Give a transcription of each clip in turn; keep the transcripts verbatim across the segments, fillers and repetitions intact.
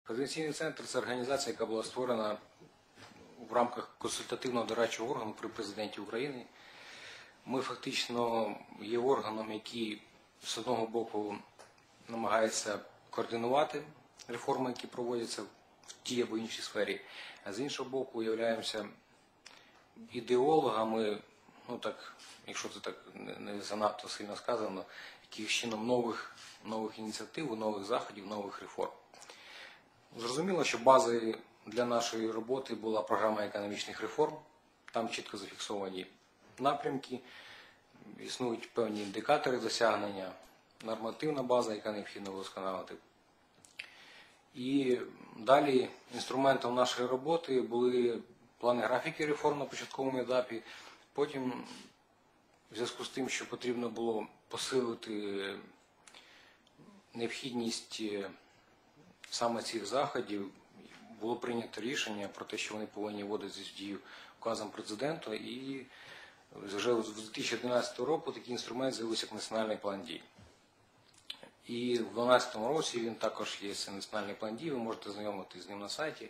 Координаційний центр – це організація, яка була створена в рамках консультативного дорадчого органу при президенті України. Ми фактично є органом, який з одного боку намагається координувати реформи, які проводяться в тій або іншій сфері, а з іншого боку являємося ідеологами, ну так, якщо це так не занадто сильно сказано, якихось чином нових, нових ініціатив, нових заходів, нових реформ. Зрозуміло, що базою для нашої роботи була програма економічних реформ, там чітко зафіксовані напрямки, існують певні індикатори досягнення, нормативна база, яка необхідно вдосконалити. І далі інструментом нашої роботи були плани графіки реформ на початковому етапі, потім в зв'язку з тим, що потрібно було посилити необхідність саме цих заходів, було прийнято рішення про те, що вони повинні вводитися в дію указом президента, і вже з дві тисячі одинадцятого року такий інструмент з'явився як національний план дій. І в дві тисячі дванадцятому році він також є, це національний план дій, ви можете знайомитися з ним на сайті.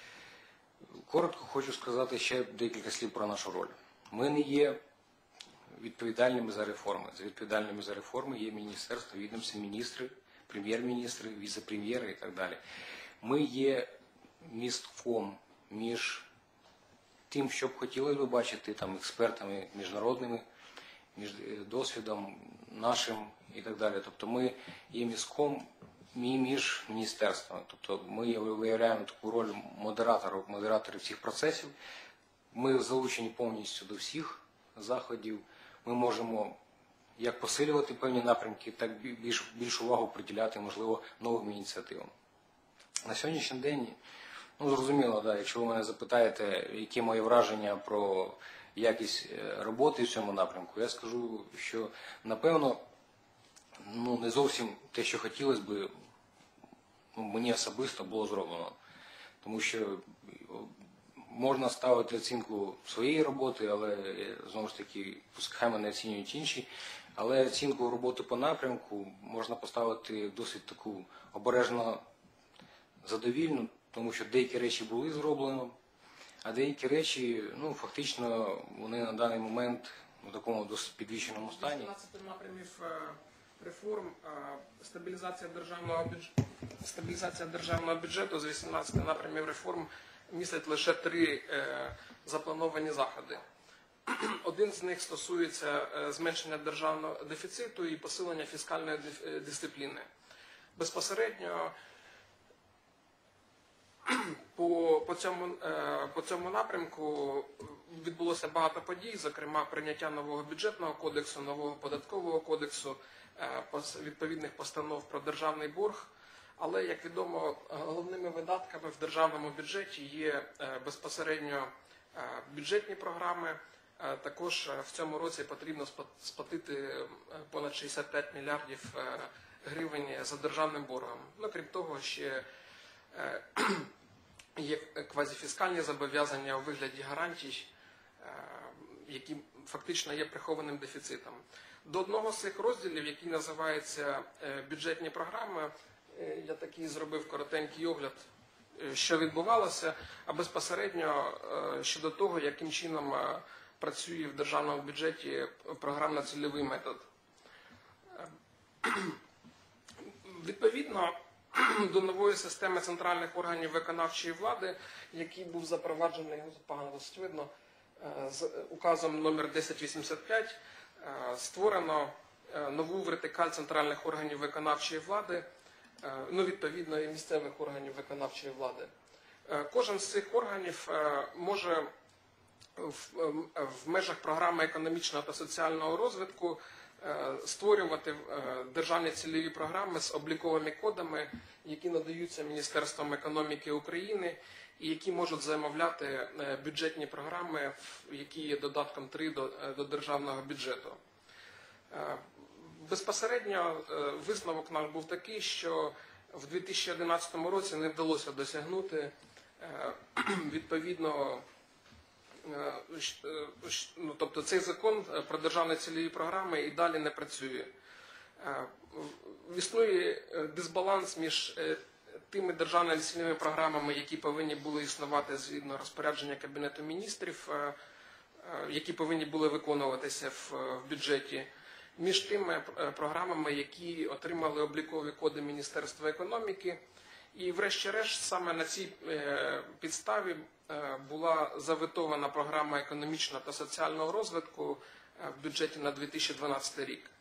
Коротко хочу сказати ще декілька слів про нашу роль. Ми не є відповідальними за реформи. За відповідальними за реформи є міністерство, відомці, міністри, прем'єр-міністри, віце-прем'єри і так далі. Ми є містком між тим, що б хотіли ви бачити там, експертами міжнародними, між досвідом нашим і так далі. Тобто ми є містком між міністерствами. Тобто ми виявляємо таку роль модераторів, модераторів всіх процесів. Ми залучені повністю до всіх заходів. Ми можемо як посилювати певні напрямки, так більш, більш увагу приділяти, можливо, новим ініціативам. На сьогоднішній день, ну зрозуміло, да, якщо ви мене запитаєте, які мої враження про якість роботи в цьому напрямку, я скажу, що напевно ну, не зовсім те, що хотілося б, ну, мені особисто було зроблено. Тому що можна ставити оцінку своєї роботи, але, знову ж таки, хай мене оцінюють інші, але оцінку роботи по напрямку можна поставити досить таку обережно задовільну, тому що деякі речі були зроблені, а деякі речі, ну, фактично, вони на даний момент в такому досить підвищеному стані. вісімнадцять напрямів реформ, стабілізація державного бюджету, стабілізація державного бюджету з вісімнадцяти напрямів реформ містить лише три заплановані заходи. Один з них стосується зменшення державного дефіциту і посилення фіскальної дисципліни. Безпосередньо по, по, цьому, по цьому напрямку відбулося багато подій, зокрема прийняття нового бюджетного кодексу, нового податкового кодексу, відповідних постанов про державний борг. Але, як відомо, головними видатками в державному бюджеті є безпосередньо бюджетні програми. Також в цьому році потрібно сплатити понад шістдесят п'ять мільярдів гривень за державним боргом. Ну, крім того, ще є квазіфіскальні зобов'язання у вигляді гарантій, які фактично є прихованим дефіцитом. До одного з цих розділів, який називається бюджетні програми, я такий зробив коротенький огляд, що відбувалося, а безпосередньо щодо того, яким чином працює в державному бюджеті програмно-цільовий метод. Відповідно до нової системи центральних органів виконавчої влади, який був запроваджений, погано досить видно, з указом номер десять вісімдесят п'ять, створено нову вертикаль центральних органів виконавчої влади, ну, відповідно, і місцевих органів виконавчої влади. Кожен з цих органів може в, в межах програми економічного та соціального розвитку створювати державні цільові програми з обліковими кодами, які надаються Міністерством економіки України і які можуть замовляти бюджетні програми, які є додатком три до, до державного бюджету. Безпосередньо висновок наш був такий, що в дві тисячі одинадцятому році не вдалося досягнути відповідного, ну, тобто цей закон про державні цільові програми і далі не працює. Існує дисбаланс між тими державними цільовими програмами, які повинні були існувати згідно розпорядження Кабінету міністрів, які повинні були виконуватися в бюджеті, між тими програмами, які отримали облікові коди Міністерства економіки. І врешті-решт саме на цій підставі була заветована програма економічного та соціального розвитку в бюджеті на дві тисячі дванадцятий рік.